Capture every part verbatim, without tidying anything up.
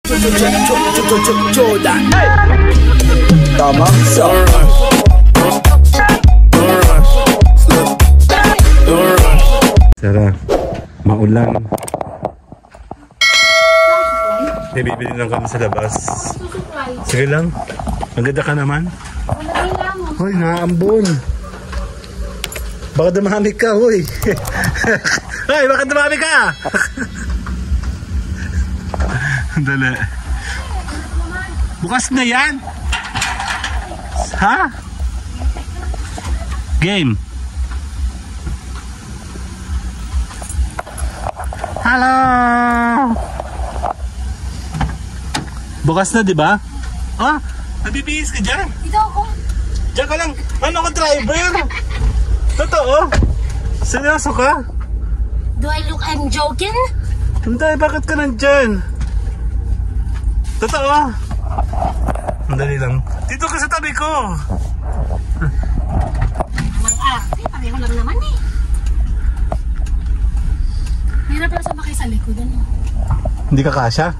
Tama. Tara, maulan. Eh, bibili lang kami sa labas. Sige lang. Maganda ka naman. Hoy, naambon. Baka dumami ka, hoy. Hoy, baka dumami ka. Dali. Bukas na yan. Ha? Game. Hello. Bukas na, di ba? Ah, nabibihis ka dyan. Dito ako. Diyan ka lang. Ano ka, driver? Totoo? Seryoso ka? Do I look I'm joking? Hindi, bakit ka nandyan? Totoo? Mandali lang. Dito ka sa tabi ko. Mang arte, pareho lang naman eh. Hirap lang sumakay sa likod, ano? Hindi ka kasya?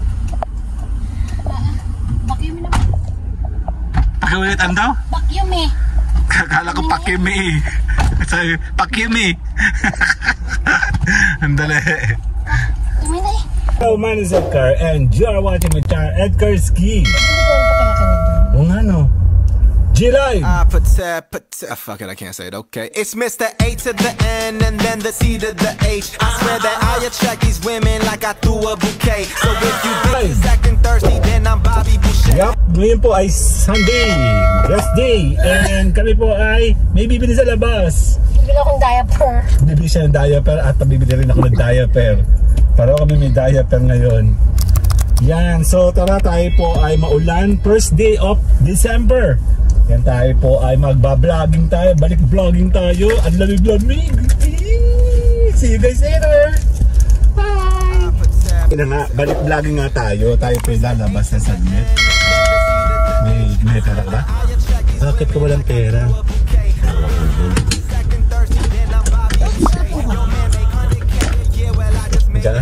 Vacuum naman. Pakiulitan daw? Vacuum eh. Akala ko pakimi eh. Sabi, pakimi. Andali. Tumay na eh. Hello, man is Edgar and you are watching my channel, Edgar Ski. Oo nga no. G-Live! I put that, put that, fuck it, I can't say it, okay. It's Mister A to the N and then the C to the H. I swear that I attract these women like I threw a bouquet. So if you bitches acting thirsty, then I'm Bobby Boucher. Yup, ngayon po ay Sunday, rest day. And kami po ay may bibili sa labas. Bibili akong diaper. Bibili siya ng diaper at bibili rin ako ng diaper. Pero kami may diaper ngayon. Yan, so tara tayo po ay maulan. First day of December. Yan tayo po ay magba-vlogging tayo. Balik vlogging tayo. Ang lamig-lamig. See you guys later. Bye. Ina nga, balik vlogging nga tayo. Tayo po yung lalabas na saglit. May, may pera ka ba? Bakit ka walang pera? Diyan?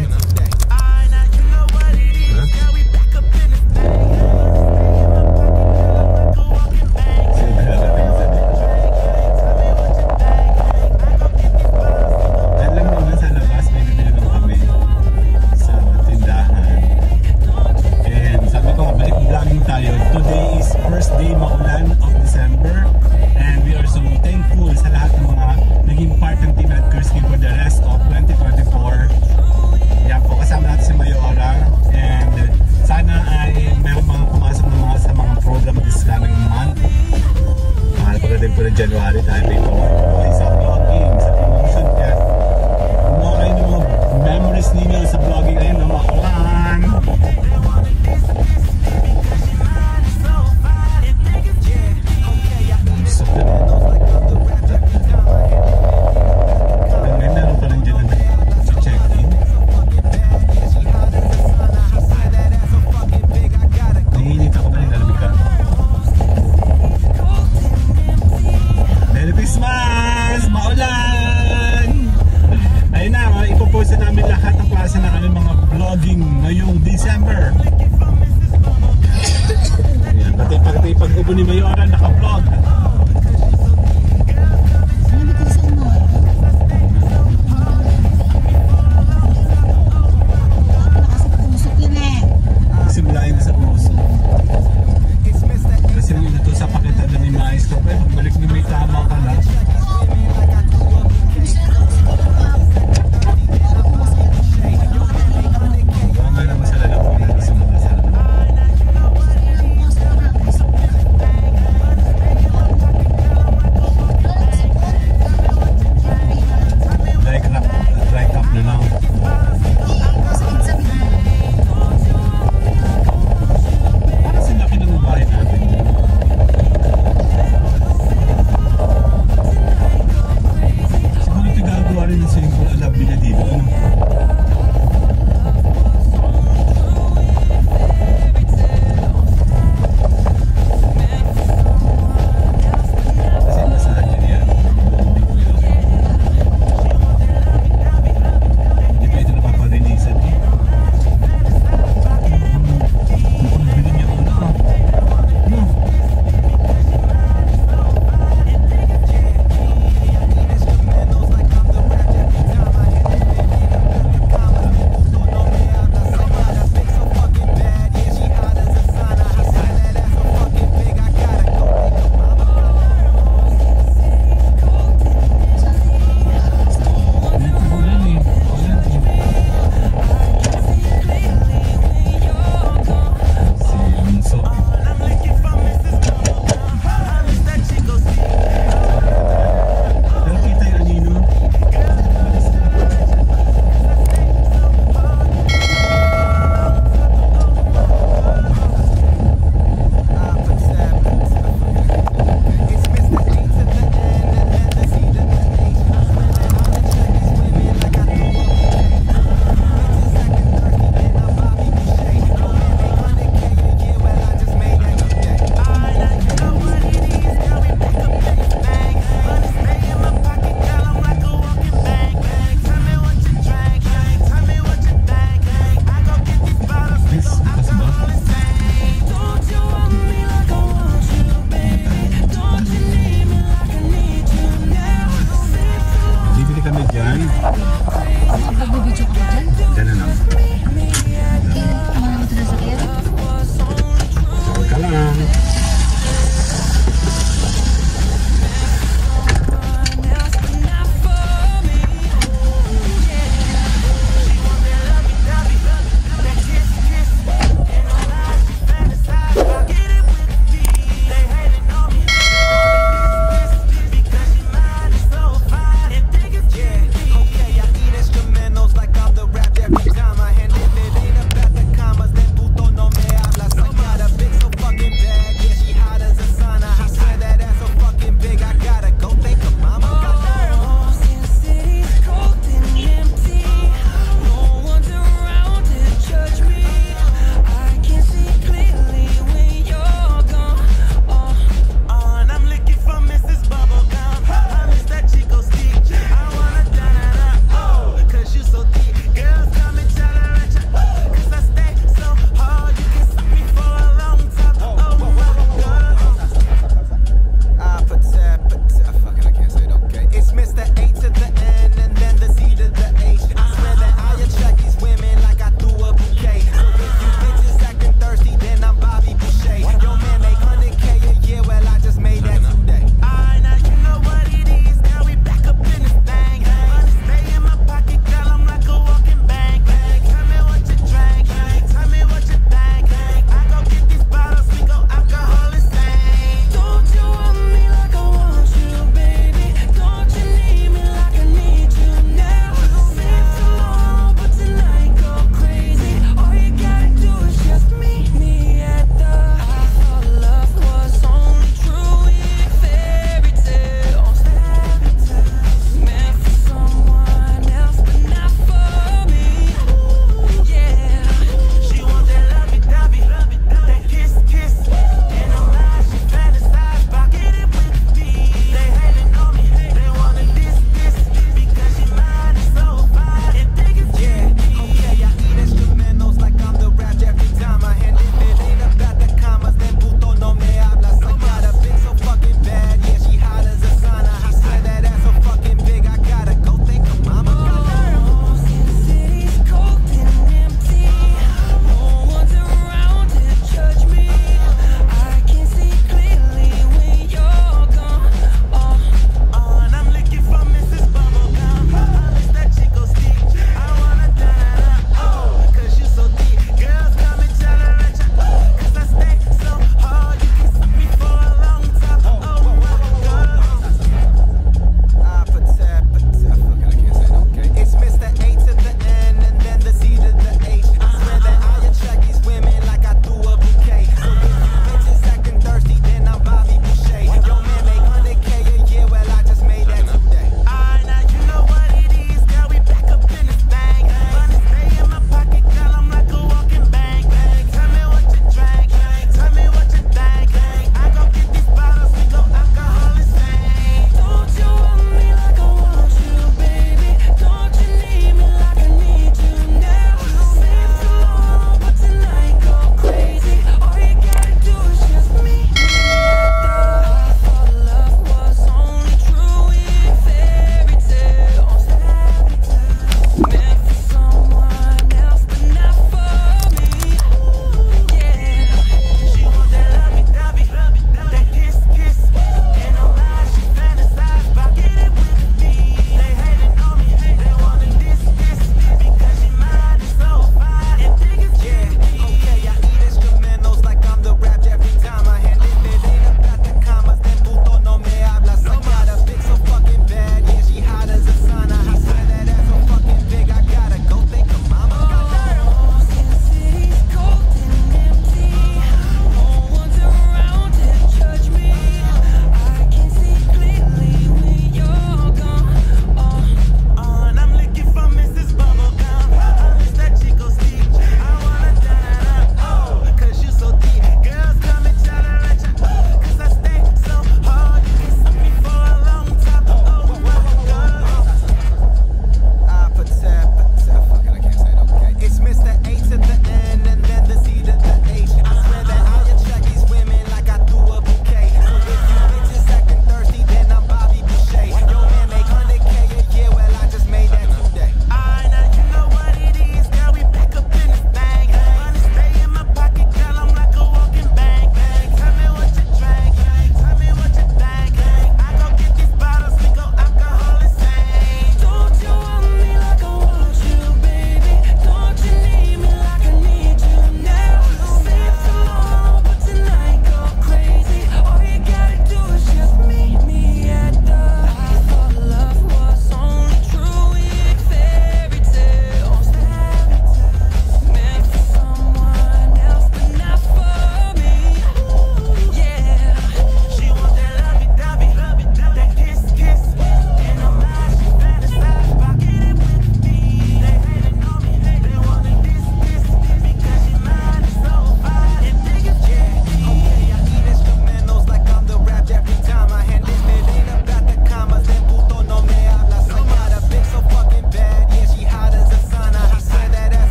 January tayo dito sa vlogging, sa promotion kaya kumuha kayo ng mga memories ninyo sa vlogging ayun na Maulan. May meron pa rin dyan na check-in. Nahinit ako ba nilalamig ka? Merry Christmas! Maulan! Ayun na, ipopost na namin lahat ng klase na kami mga vlogging ngayong December. Ayan, pati pati pag-ubo ni Mayora naka-vlog. Simulain na sa puso. Kasi yun ito sa pakita na ni Mais ko. Pero balik ni may tama ka na. Mamay naman sa lalamunan na simula sa lalamunan.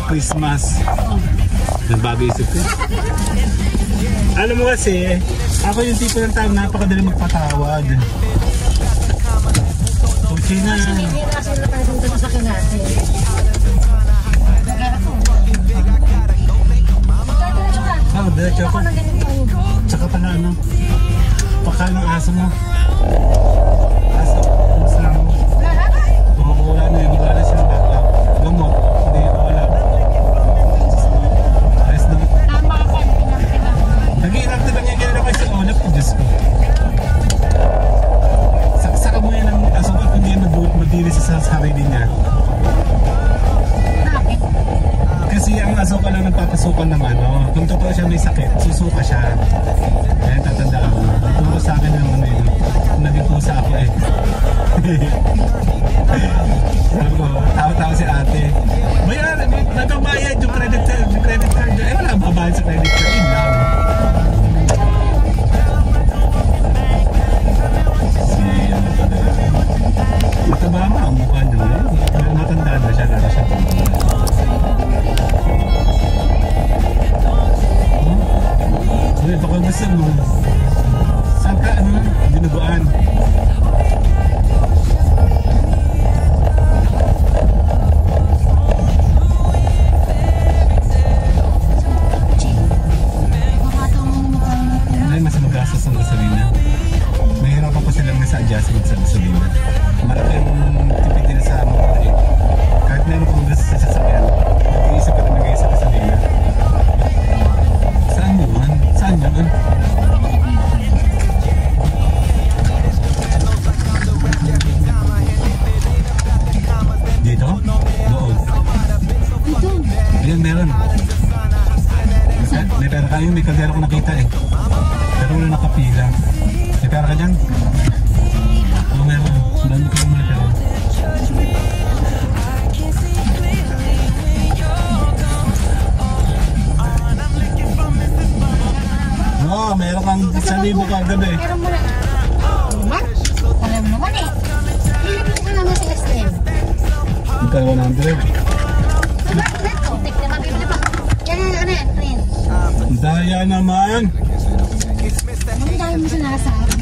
Christmas. Nagbago isip ko. Alam mo kasi, ako yung tipo ng tao napakadali magpatawad. Okay na. Kasi hindi na kasi napansin ko sa kinasi. Oh, diretso ako. Tsaka pala ano, pakain ng aso mo. Aso, kumusta lang mo? Oo, wala na yun, wala na siyang backup. Gamot, hindi, wala. Ayos na. Tama ka, pinag-pinag. Nag-iinap na lang yung kailan ako sa ulap ko, Diyos ko. Saksaka mo yan ang aso ko, hindi yan madili sa sarili niya. Bakit? Kasi ang aso ka lang nagpapasukan ng ano, kung totoo siya may sakit, susuka siya. Kaya tatandaan mo. Turo sa akin ng ano yun. Naging pusa ako eh. Sabi ko, tao-tao si ate. Bayan, nagbabayad yung credit card. Yung credit card. Eh wala babayad sa credit card. Yun lang. Si ano talaga. Mataba mo ang mukha nyo eh. Matanda na siya. Lalo siya. Uy, baka gusto mo. Saan ka, ano? Dinuguan. Ay, mas magastos ang gasolina. Mahirapan pa silang nasa adjustment sa gasolina. Marami ang tipid nila sa mga tayo. Kahit meron kong gas sa sasakyan, mag-iisip ka talaga sa gasolina. Saan yun? Saan yun? Dito? Doon. Dito. Ayan, meron. May pera kayo, may kaldero ko nakita eh. Pero wala nakapila. May pera ka dyan? Oo, meron. Dami ko may pera. Oo, meron kang isang libo kagabi. Meron mo na. Naman? Alam mo naman eh. Ilipin ko naman sa S M. Yung ka one hundred. Ito, tek naman. Bibili pa. Yan yan, ano yan, friend. Daya naman. Ang dami mo sinasabi.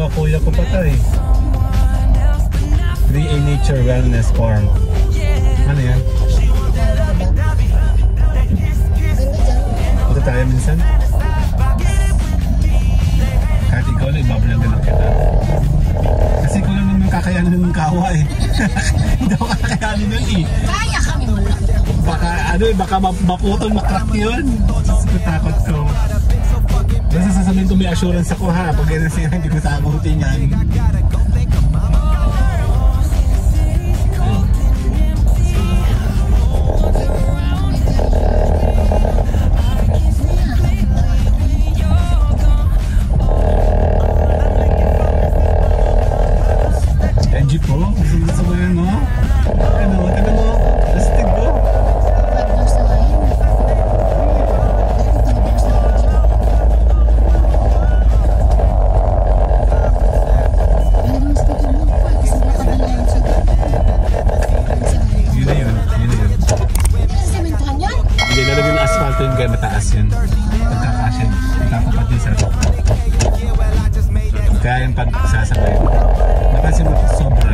to, kuya ko patay. three A Nature Wellness Farm. Ano yan? Punta tayo minsan. Kahit ikaw na, ibabalang lang kita. Kasi ko lang naman kakayanin ng kawa eh. Hindi ako kakayanin nun eh. Kaya kami mo lang. Baka ano eh, baka maputol, makrack yun. Takot ko. Basta sasabihin ko may assurance ako ha. Pag ganun siya, hindi ko sagutin yan. Po, gusto mo yan, no? Ano, ano mo? Lastig ko. Yun na yun, yun na yun. Hindi, lalagyan ng asfalto yung gaya mataas yun. Pagkakasya, itatapat din sa kaya yung pagsasabay. Napansin mo sobra.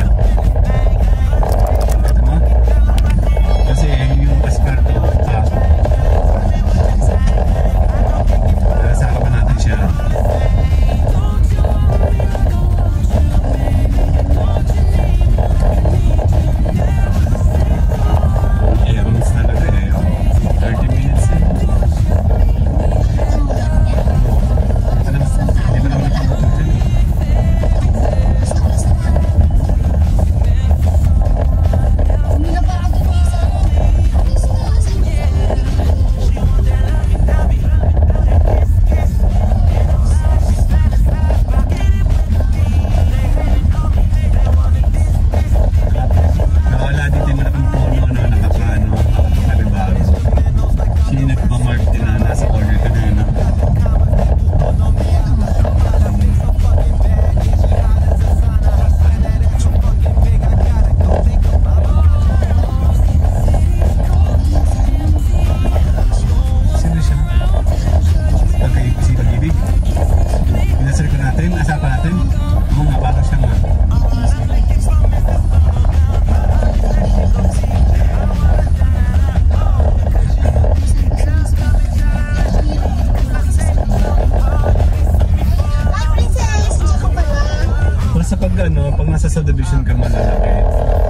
Ito mo? Kasi yung asfalto pa. Saka pa natin siya. Eh, rooms talaga eh. thirty minutes eh. Ano? Hindi ba naman napagod dyan eh? Sa pag ano, pag nasa subdivision ka malalaki,